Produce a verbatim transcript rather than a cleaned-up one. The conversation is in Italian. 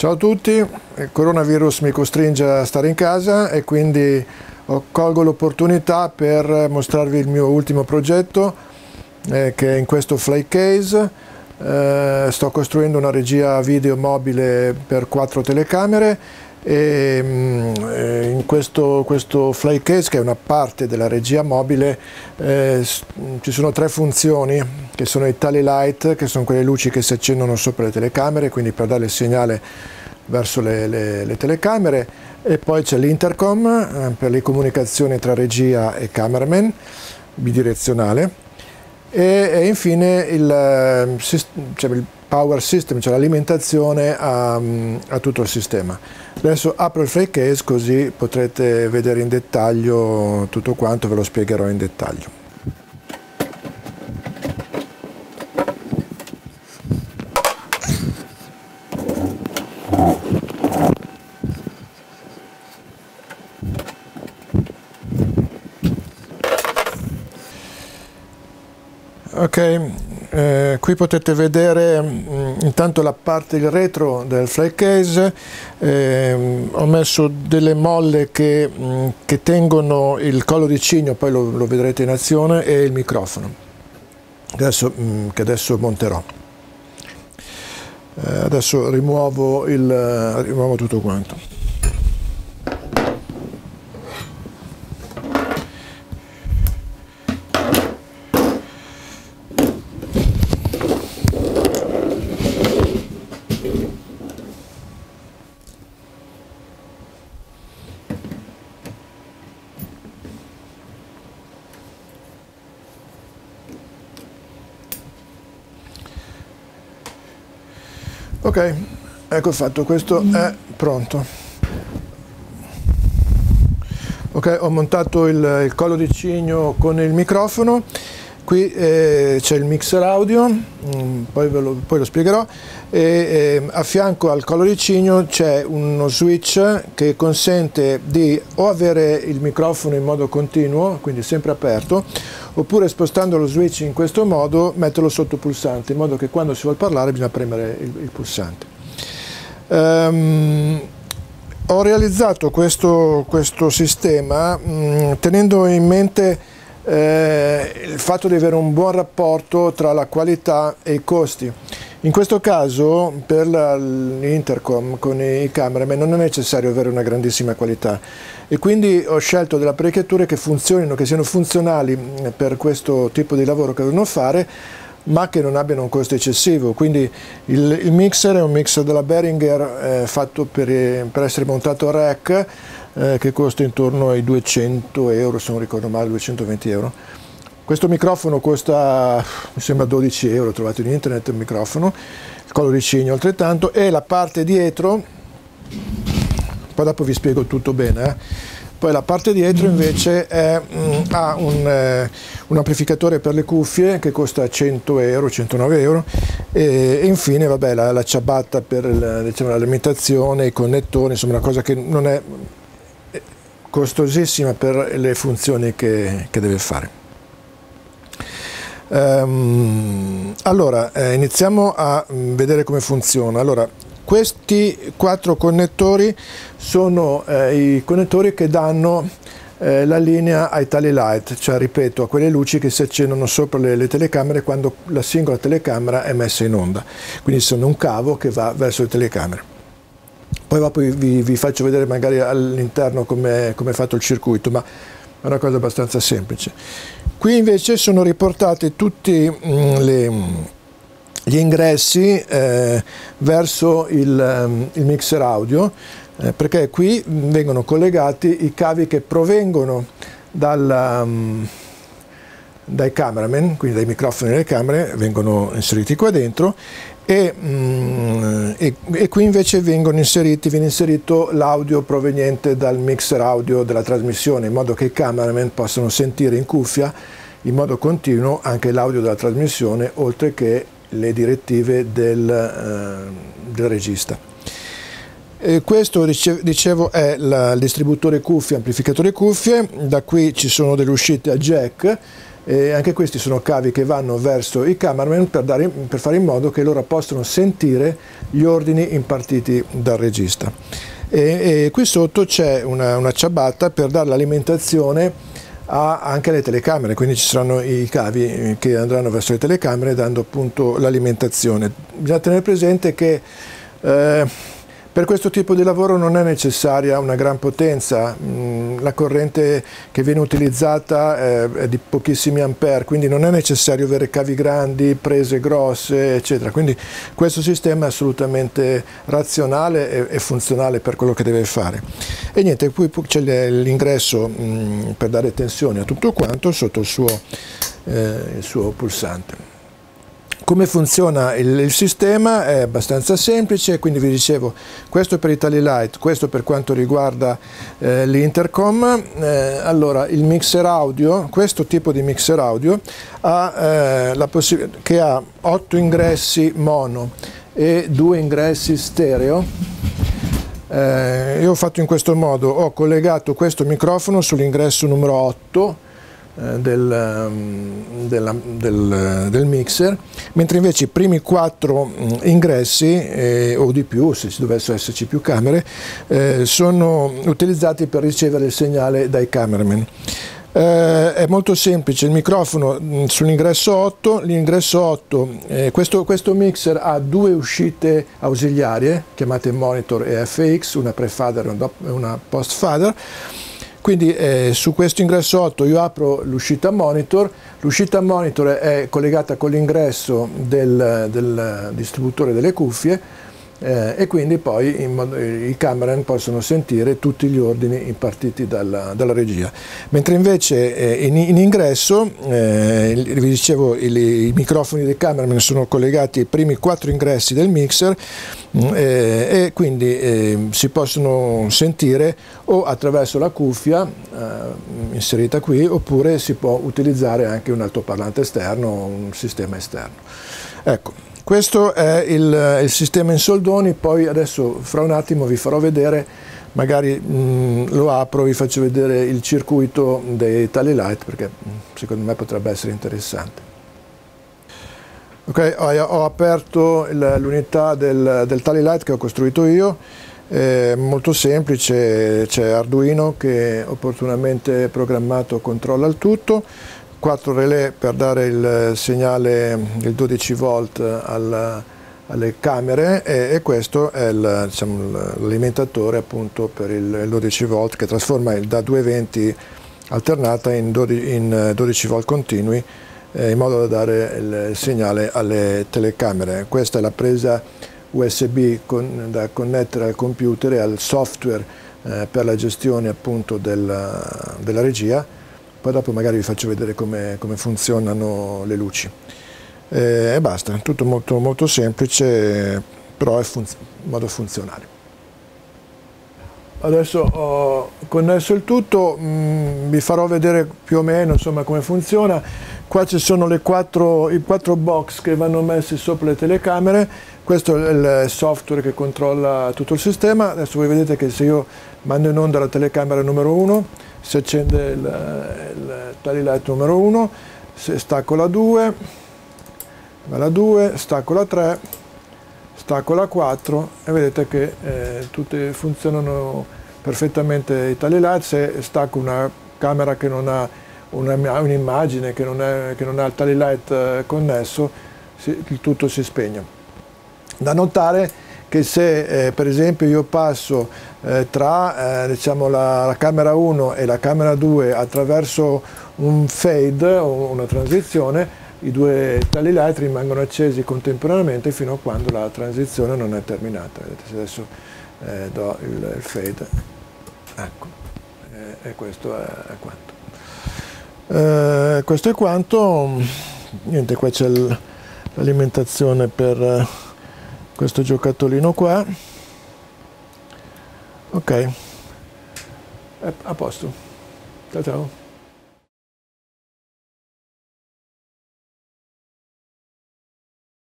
Ciao a tutti, il coronavirus mi costringe a stare in casa e quindi colgo l'opportunità per mostrarvi il mio ultimo progetto eh, che è in questo Flycase. Eh, sto costruendo una regia video mobile per quattro telecamere e mh, in questo, questo Flycase, che è una parte della regia mobile, eh, ci sono tre funzioni che sono i tally light, che sono quelle luci che si accendono sopra le telecamere, quindi per dare il segnale verso le, le, le telecamere, e poi c'è l'intercom eh, per le comunicazioni tra regia e cameraman bidirezionale, e, e infine il, cioè il power system, cioè l'alimentazione a, a tutto il sistema. Adesso apro il Flycase così potrete vedere in dettaglio tutto quanto, ve lo spiegherò in dettaglio. Ok, eh, qui potete vedere mh, intanto la parte, il retro del Flycase. Eh, ho messo delle molle che, mh, che tengono il collo di cigno, poi lo, lo vedrete in azione, e il microfono, che adesso, mh, che adesso monterò. Eh, adesso rimuovo, il, rimuovo tutto quanto. Ok, ecco fatto, questo è pronto. Ok, ho montato il, il collo di cigno con il microfono. Qui eh, c'è il mixer audio, mh, poi, ve lo, poi lo spiegherò, e eh, a fianco al collo di cigno c'è uno switch che consente di o avere il microfono in modo continuo, quindi sempre aperto, oppure spostando lo switch in questo modo metterlo sotto pulsante, in modo che quando si vuole parlare bisogna premere il, il pulsante. Um, ho realizzato questo, questo sistema mh, tenendo in mente Eh, il fatto di avere un buon rapporto tra la qualità e i costi. In questo caso per l'intercom con i cameraman non è necessario avere una grandissima qualità, e quindi ho scelto delle apparecchiature che funzionino, che siano funzionali per questo tipo di lavoro che devono fare, ma che non abbiano un costo eccessivo. Quindi il, il mixer è un mixer della Behringer eh, fatto per, per essere montato a rack, eh, che costa intorno ai duecento euro, se non ricordo male, duecentoventi euro. Questo microfono costa, mi sembra, dodici euro, trovate in internet il microfono, il collo di cigno altrettanto, e la parte dietro, poi dopo vi spiego tutto bene, eh. Poi la parte dietro invece è, mh, ha un, eh, un amplificatore per le cuffie che costa cento euro, centonove euro, e, e infine vabbè, la, la ciabatta per il, diciamo, l'alimentazione, i connettori, insomma una cosa che non è costosissima per le funzioni che, che deve fare. Um, allora, eh, iniziamo a vedere come funziona. Allora, questi quattro connettori sono eh, i connettori che danno eh, la linea ai tally light, cioè, ripeto, a quelle luci che si accendono sopra le, le telecamere quando la singola telecamera è messa in onda. Quindi sono un cavo che va verso le telecamere. Poi dopo vi, vi faccio vedere magari all'interno come è fatto il circuito, ma è una cosa abbastanza semplice. Qui invece sono riportati tutti mh, le, gli ingressi eh, verso il, um, il mixer audio, eh, perché qui vengono collegati i cavi che provengono dal, um, dai cameraman, quindi dai microfoni delle camere, vengono inseriti qua dentro. E, mm, e, e qui invece vengono inseriti, viene inserito l'audio proveniente dal mixer audio della trasmissione, in modo che i cameraman possano sentire in cuffia in modo continuo anche l'audio della trasmissione, oltre che le direttive del, eh, del regista. E questo, dicevo, è la, il distributore cuffie, amplificatore cuffie. Da qui ci sono delle uscite a jack E anche questi sono cavi che vanno verso i cameraman per, dare, per fare in modo che loro possano sentire gli ordini impartiti dal regista. E, e qui sotto c'è una, una ciabatta per dare l'alimentazione anche alle telecamere, quindi ci saranno i cavi che andranno verso le telecamere dando appunto l'alimentazione. Bisogna tenere presente che eh, per questo tipo di lavoro non è necessaria una gran potenza, la corrente che viene utilizzata è di pochissimi ampere, quindi non è necessario avere cavi grandi, prese grosse, eccetera. Quindi questo sistema è assolutamente razionale e funzionale per quello che deve fare. E niente, poi c'è l'ingresso per dare tensione a tutto quanto sotto il suo, eh, il suo pulsante. Come funziona il, il sistema è abbastanza semplice, quindi vi dicevo, questo per i Tally-Lite, questo per quanto riguarda eh, l'intercom. Eh, allora, il mixer audio, questo tipo di mixer audio ha, eh, la possibilità che ha otto ingressi mono e due ingressi stereo. Eh, io ho fatto in questo modo, ho collegato questo microfono sull'ingresso numero otto Del, del, del, del mixer, mentre invece i primi quattro ingressi eh, o di più, se ci dovessero esserci più camere, eh, sono utilizzati per ricevere il segnale dai cameraman. Eh, è molto semplice, il microfono sull'ingresso otto, l'ingresso otto, eh, questo, questo mixer ha due uscite ausiliarie chiamate monitor e F X, una pre-fader e una post-fader. Quindi eh, su questo ingresso otto io apro l'uscita monitor, l'uscita monitor è collegata con l'ingresso del, del distributore delle cuffie eh, e quindi poi in modo, i cameraman possono sentire tutti gli ordini impartiti dalla, dalla regia. Mentre invece eh, in, in ingresso, eh, vi dicevo, i, i microfoni dei cameraman sono collegati ai primi quattro ingressi del mixer eh, e quindi eh, si possono sentire o attraverso la cuffia eh, inserita qui, oppure si può utilizzare anche un altoparlante esterno o un sistema esterno. Ecco. Questo è il, il sistema in soldoni, poi adesso fra un attimo vi farò vedere, magari mh, lo apro, vi faccio vedere il circuito dei Tally-Lite perché mh, secondo me potrebbe essere interessante. Ok, ho, ho aperto l'unità del, del Tally-Lite che ho costruito io, è molto semplice, c'è Arduino che opportunamente programmato controlla il tutto, quattro relè per dare il segnale del dodici volt al, alle camere e, e questo è l'alimentatore, diciamo, appunto per il dodici volt che trasforma il da duecentoventi alternata in dodici, in dodici volt continui eh, in modo da dare il, il segnale alle telecamere. Questa è la presa U S B con, da connettere al computer e al software eh, per la gestione appunto della, della regia. Poi dopo magari vi faccio vedere come, come funzionano le luci. E basta, tutto molto, molto semplice, però è in modo funzionale. Adesso ho connesso il tutto, mh, vi farò vedere più o meno insomma, come funziona. Qua ci sono le quattro, i quattro box che vanno messi sopra le telecamere. Questo è il software che controlla tutto il sistema. Adesso voi vedete che se io mando in onda la telecamera numero uno, si accende il, il Tally-Lite numero uno, se stacco la due, va la due, stacco la tre, stacco la quattro e vedete che eh, tutte funzionano perfettamente i Tally-Lite. Se stacco una camera che non ha un'immagine, un che, non è, che non ha il Tally-Lite eh, connesso, si, il tutto si spegne. Da notare che se eh, per esempio io passo eh, tra eh, diciamo la, la camera uno e la camera due attraverso un fade o una transizione, i due Tally-Lite rimangono accesi contemporaneamente fino a quando la transizione non è terminata. Vedete, se adesso eh, do il, il fade, ecco, e, e questo è, è quanto. Eh, questo è quanto, niente, qua c'è l'alimentazione per questo giocattolino qua. Ok, a posto, ciao ciao.